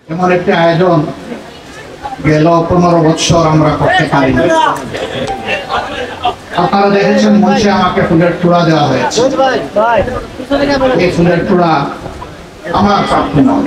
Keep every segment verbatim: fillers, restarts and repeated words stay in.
এমন একটি আয়োজন গেল পনেরো বছর আমরা করতে পারিনি। আপনারা দেখেছেন মঞ্চে আমাকে ফুলের টুড়া দেওয়া হয়েছে। এই ফুলের টুড়া আমার প্রাপ্য নয়।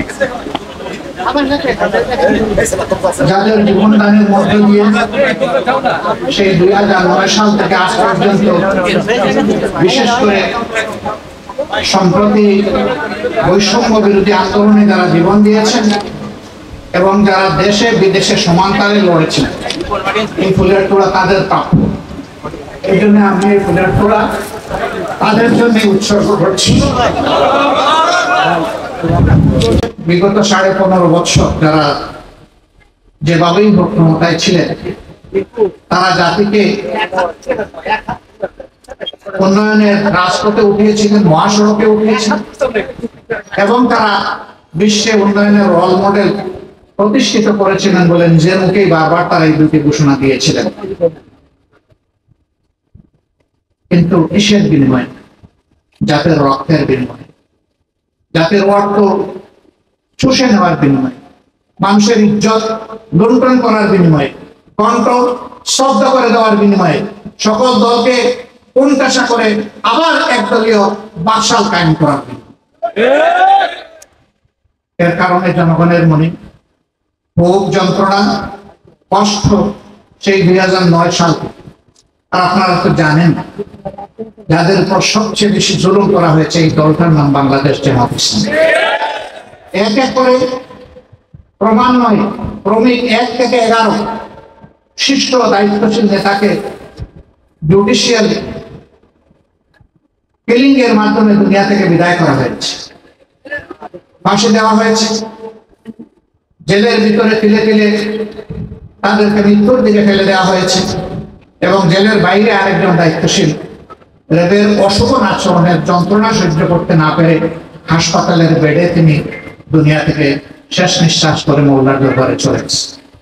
যাদের জীবনদানের মধ্য দিয়ে সেই দুই হাজার নয় সাল থেকে আজ পর্যন্ত, বিশেষ করে সম্প্রতি বৈষম্য বিরোধী আন্দোলনে যারা জীবন দিয়েছেন এবং যারা দেশে বিদেশে সমানতালে লড়েছেন, এই ফুলের তোড়া তাদের প্রাপ্য। এই জন্য আমি এই ফুলের তোড়া তাদের জন্য উৎসর্গ করছি। বিগত সাড়ে পনেরো বছর যারা যেভাবেই হোক ক্ষমতায় ছিলেন, তারা জাতিকে উন্নয়নের রাজপথে উঠিয়েছিলেন, মহাসড়কে উঠিয়েছেন এবং তারা বিশ্বে উন্নয়নের রোল মডেল প্রতিষ্ঠিত করেছিলেন বলে নিজের মুখেই বারবার তারা এই দুটি ঘোষণা দিয়েছিলেন। কিন্তু কিসের বিনিময়ে? জাতের রক্তের বিনিময়ে, জাতের অর্থ চুষে নেওয়ার বিনিময়ে, মানুষের ইজ্জত লুণ্ঠন করার বিনিময়ে, কণ্ঠ স্তব্ধ করে দেওয়ার বিনিময়ে, সকল দলকে কোণঠাসা করে আবার একদলীয় বাকশাল কায়েম করার বিনিময়ে। এর কারণে জনগণের মনে ভোগ, যন্ত্রণা, কষ্ট সেই দুই হাজার নয় সাল। আর আপনারা তো জানেন যাদের উপর সবচেয়ে বেশি জুলুম করা হয়েছে, এই দলটার নাম বাংলাদেশ জামাত ইসলামী। এক এক করে ক্রমান্বয়ে ক্রমিক এক থেকে এগারো শীর্ষ দায়িত্বশীল নেতাকে জুডিশিয়াল কিলিং এর মাধ্যমে দুনিয়া থেকে বিদায় করা হয়েছে, ফাঁসি দেওয়া হয়েছে, জেলের ভিতরে তিলে তিলে তাদেরকে মৃত্যুর দিকে ফেলে দেওয়া হয়েছে এবং জেলের বাইরে আরেকজন দায়িত্বশীল রেবের অশোভন আচরণের যন্ত্রণা সহ্য করতে না পেরে হাসপাতালের বেডে তিনি দুনিয়া থেকে শেষ নিঃশ্বাস করে মৌলার দরবারে চলে গেছে।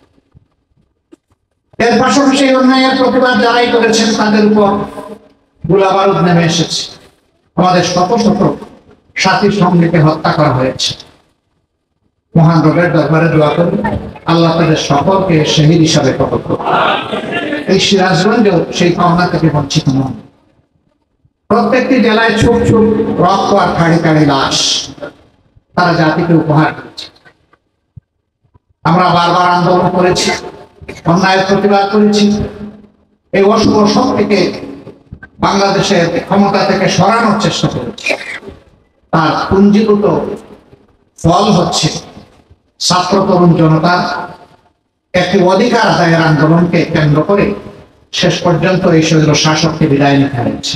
এর পাশাপাশি অন্যায়ের প্রতিবাদ যারাই করেছেন তাদের উপর গোলাবারুদ নেমে এসেছে। আমাদের শত শত সাথী সঙ্গীকে হত্যা করা হয়েছে। মহান রবের দরবারে দোয়া করি আল্লাহ তাদের সকলকে শহীদ হিসাবে কবুল করুন। এই সিরাজগঞ্জেও সেই পাওনা থেকে বঞ্চিত নন। প্রত্যেকটি জেলায় ছুপ ছুপ রক্ত আর খাড়ি খাড়ি লাশ তারা জাতিকে উপহার করেছে। আমরা বারবার আন্দোলন করেছি, অন্যায়ের প্রতিবাদ করেছি। এই অশুভ শক্তিকে বাংলাদেশের ক্ষমতা থেকে সরানোর চেষ্টা করেছি। তার পুঞ্জীভূত ফল হচ্ছে ছাত্র তরুণ জনতার একটি অধিকার আদায়ের আন্দোলনকে কেন্দ্র করে শেষ পর্যন্ত এই শৈল শাসককে বিদায় নিতে হয়েছে।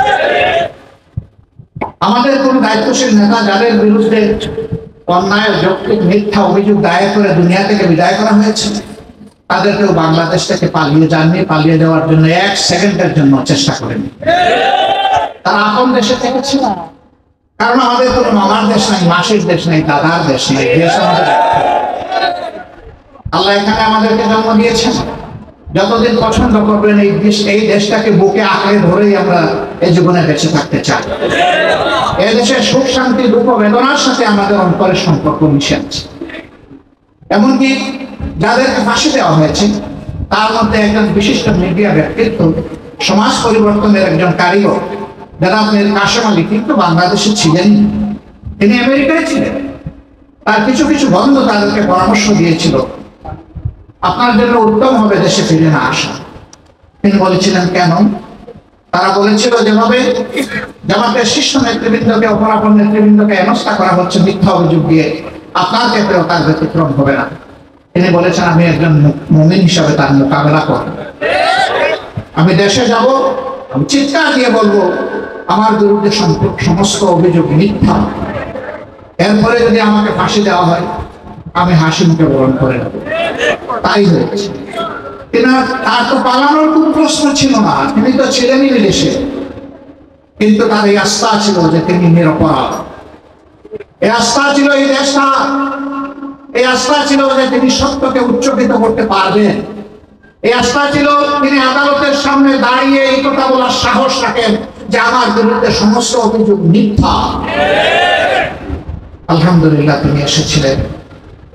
আমাদের কোন দায়িত্বশীল নেতা যাদের বিরুদ্ধে অন্যায়, যৌক্তিক, মিথ্যা অভিযোগ দায়ের করে দুনিয়া থেকে বিদায় করা হয়েছে, তাদেরকেও বাংলাদেশ থেকে পালিয়ে যাননি, পালিয়ে দেওয়ার জন্য এক সেকেন্ডের জন্য চেষ্টা করেনি। তারা আপন দেশে থেকেছিল, কারণ আমাদের কোনো মামার দেশ নাই, মাসির দেশ নাই, দাদার দেশ নাই। দেশ আমাদের আল্লাহ এখানে আমাদেরকে জন্ম দিয়েছেন। যতদিন পছন্দ করবেন এই দেশ, এই দেশটাকে বুকে আঁকড়ে ধরেই আমরা এই জীবনে বেঁচে থাকতে চাই। এই দেশের সুখ, শান্তি, দুঃখ, বেদনার সাথে আমাদের অন্তরের সম্পর্ক মিশে আছে। এমনকি যাদেরকে ফাঁসি দেওয়া হয়েছে তার মধ্যে একজন বিশিষ্ট মিডিয়া ব্যক্তিত্ব, সমাজ পরিবর্তনের একজন কারিগর জনাব মীর কাসেম আলী কিন্তু বাংলাদেশে ছিলেন। তিনি আমেরিকায় ছিলেন। তার কিছু কিছু বন্ধু তাদেরকে পরামর্শ দিয়েছিল আপনার জন্য উত্তম হবে দেশে ফিরে না আসা। তিনি বলেছিলেন কেন? তারা বলেছিল যেভাবে জামাতের শীর্ষ নেতৃবৃন্দকে, অপরাপর নেতৃবৃন্দকে হেনস্থা করা হচ্ছে মিথ্যা অভিযোগ দিয়ে, আপনার ক্ষেত্রেও তার ব্যতিক্রম হবে না। তিনি বলেছেন আমি একজন মুমিন হিসাবে তার মোকাবেলা করব। আমি দেশে যাব, আমি চিৎকার দিয়ে বলবো আমার বিরুদ্ধে সমস্ত অভিযোগ মিথ্যা। এরপরে যদি আমাকে ফাঁসি দেওয়া হয় আমি হাসি মুখে বরণ করে নেব। তাই হয়েছে। তার তো পালানোর খুব প্রশ্ন ছিল না, তিনি তো ছিলেনই বিদেশে। কিন্তু তার এই আস্থা ছিল যে তিনি নিরপরাধ। এই আস্থা ছিল এই দেশটা, এই আস্থা ছিল যে তিনি সত্যকে উচ্চকিত করতে পারবেন। এই আস্থা ছিল তিনি আদালতের সামনে দাঁড়িয়ে এই কথা বলার সাহস রাখেন যে আমার বিরুদ্ধে সমস্ত অভিযোগ মিথ্যা। আলহামদুলিল্লাহ তিনি এসেছিলেন।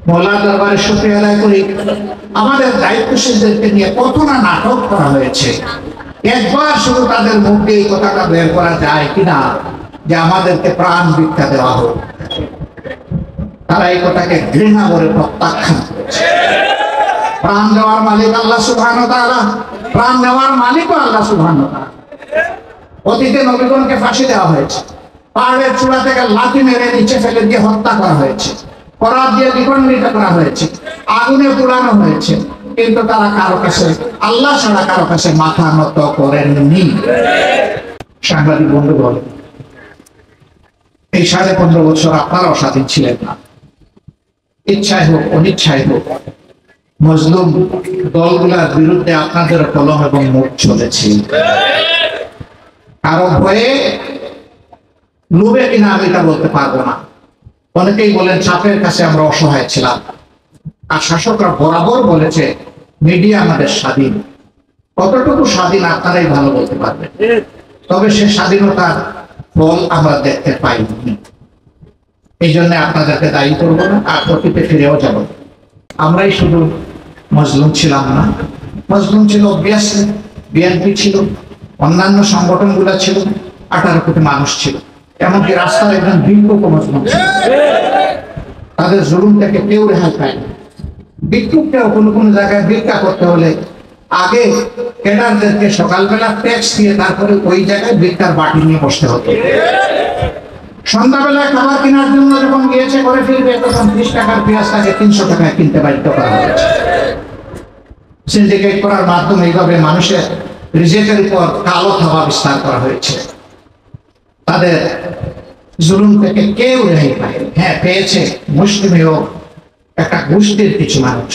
মওলার দরবারে শুকরিয়া আদায় করি, আমাদের দায়িত্বশীলদেরকে নিয়ে কত না নাটক করা হয়েছে। একবার শুধু তাদের মুখ দিয়ে এই কথাটা বের করা যায় কিনা যে আমাদেরকে প্রাণ ভিক্ষা দেওয়া হোক, তারা এই কথাকে ঘৃণা করে প্রত্যাখ্যান করেছে। প্রাণ দেওয়ার মালিক আল্লাহ সুবহানাহু ওয়া তাআলা, প্রাণ দেওয়ার মালিকও আল্লাহ সুবহানাহু ওয়া তাআলা। অতীতে নবীগণকে ফাঁসি দেওয়া হয়েছে, পাহাড়ের চূড়া থেকে লাঠি মেরে নিচে ফেলে দিয়ে হত্যা করা হয়েছে, করাত দিয়ে দ্বিখণ্ডিত করা হয়েছে, আগুনে পোড়ানো হয়েছে, কিন্তু তারা কারো কাছে আল্লাহ ছাড়া কারো কাছে মাথা নত করেননি। সাংবাদিক বন্ধুগণ, এই সাড়ে পনেরো বছর আপনারাও স্বাধীন ছিলেন না। ইচ্ছায় হোক অনিচ্ছায় হোক মজলুম দলগুলোর বিরুদ্ধে আপনাদের কলম এবং মুখ চলেছে। কারো ভয়ে, লোভে কিনা আমি এটা বলতে পারবো না। অনেকেই বলেন চাপের কাছে আমরা অসহায় ছিলাম, আর শাসকরা বরাবর বলেছে মিডিয়া আমাদের স্বাধীন। কতটুকু স্বাধীন আপনারাই ভালো বলতে পারবেন, তবে সে স্বাধীনতার ফল আমরা দেখতে পাইনি। এই জন্য আপনাদেরকে দায়ী করবো না, আর অতীতে ফিরেও যাব। আমরাই শুধু মজলুম ছিলাম না, মজলুম ছিল অবভিয়াসলি বিএনপি ছিল, অন্যান্য সংগঠনগুলো ছিল, আঠারো কোটি মানুষ ছিল, এমনকি রাস্তায় একজন ভিক্ষুক মজলুম ছিল। তাদের জুলুম থেকে কেউ রেহাই পায়নি। ভিক্ষুককেও কোনো কোনো জায়গায় ভিক্ষা করতে হলে আগে ক্যাডারদেরকে সকালবেলা ট্যাক্স দিয়ে তারপরে ওই জায়গায় ভিক্ষার বাটি নিয়ে বসতে হতো। সন্ধ্যাবেলায় খাবার কেনার জন্য যখন গিয়েছে করে ফিরবে, তখন ত্রিশ টাকার পেঁয়াজটাকে তিনশো টাকায় কিনতে বাধ্য করা হয়েছে। সিন্ডিকেট করার মাধ্যমে এইভাবে মানুষের রিজেকের উপর কালো থাবা বিস্তার করা হয়েছে। তাদের জুলুম থেকে কেউ রেহাই পায়। হ্যাঁ, পেয়েছে মুসলিমীয় একটা গোষ্ঠীর কিছু মানুষ।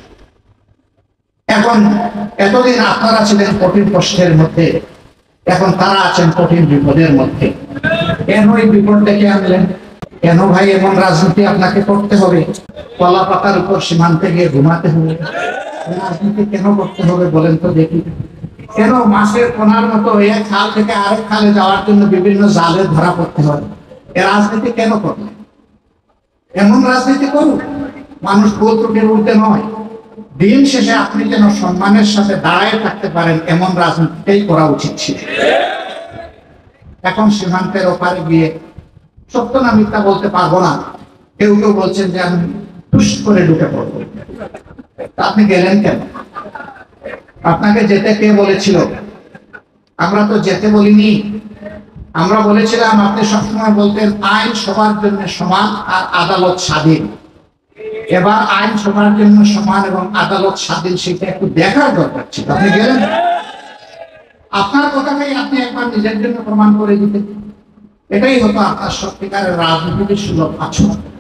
এখন এতদিন আপনারা ছিলেন কঠিন কষ্টের মধ্যে, এখন তারা আছেন কঠিন বিপদের মধ্যে। কেন এই বিপদ ডেকে আনলেন? কেন ভাই এমন রাজনীতি আপনাকে করতে হবে? কলা পাতার উপর সীমান্তে গিয়ে ঘুমাতে হবে? রাজনীতি কেন করতে হবে বলেন তো দেখি। কেন মাছের কোনার মতো এক খাল থেকে আরেক খালে যাওয়ার জন্য বিভিন্ন জালে ধরা পড়তে হয়? এ রাজনীতি কেন করলেন? এমন রাজনীতি করুন, মানুষ ভুল ত্রুটির ঊর্ধ্বে নয়। দিন শেষে আপনি যেন সম্মানের সাথে দাঁড়ায় থাকতে পারেন, এমন রাজনীতিটাই করা উচিত ছিল। এখন সীমান্তের ওপারে গিয়ে সত্য না মিথ্যা বলতে পারবো না, কেউ কেউ বলছেন যে আমি টুস করে ঢুকে পড়বো। আপনি গেলেন কেন? আপনাকে যেতে কে বলেছিল? আমরা তো যেতে বলিনি। আমরা বলেছিলাম, আপনি সবসময় বলতেন আইন সবার জন্য সমান আর আদালত স্বাধীন। এবার আইন সবার জন্য সমান এবং আদালত স্বাধীন, সেটা একটু দেখার দরকার ছিল। আপনি গেলেন, আপনার কথাটাই আপনি একবার নিজের জন্য প্রমাণ করে দিতেন। এটাই হতো আপনার সত্যিকারের রাজনীতির সুলভ আচরণ।